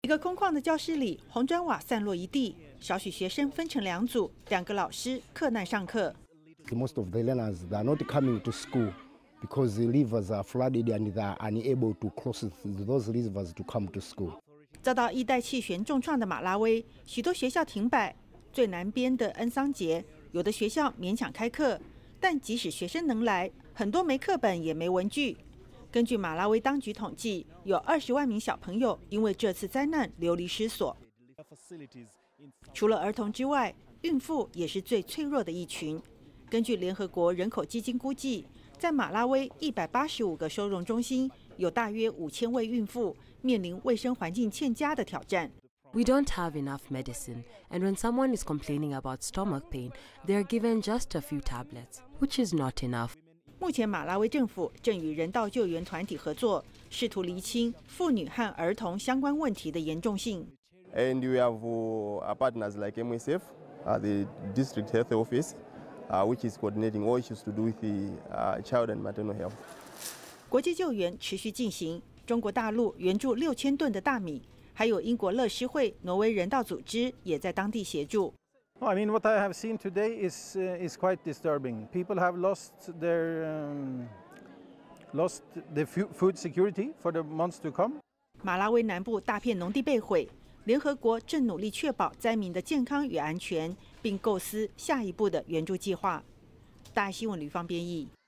一个空旷的教室里，红砖瓦散落一地，少许学生分成2组，2个老师克难上课。 Most of the learners they are not coming to school because the rivers are flooded and they are unable to cross those rivers to come to school. 遭到一代气旋重创的马拉维，许多学校停摆。最南边的恩桑杰，有的学校勉强开课，但即使学生能来，很多没课本也没文具。根据马拉维当局统计，有20万名小朋友因为这次灾难流离失所。除了儿童之外，孕妇也是最脆弱的一群。根据联合国人口基金估计，在马拉维185个收容中心，有大约5000位孕妇面临卫生环境欠佳的挑战。 We don't have enough medicine, and when someone is complaining about stomach pain, they are given just a few tablets, which is not enough. 目前，马拉维政府正与人道救援团体合作，试图厘清妇女和儿童相关问题的严重性。 And we have partners like MSF, the District Health Office, which is coordinating all issues to do with the child and maternal health. 国际救援持续进行，中国大陆援助6000吨的大米，还有英国乐施会、挪威人道组织也在当地协助。 Well, I mean, what I have seen today is quite disturbing. People have lost the food security for the months to come. 马拉维南部大片农地被毁，联合国正努力确保灾民的健康与安全，并构思下一步的援助计划。大爱新闻吕方编译。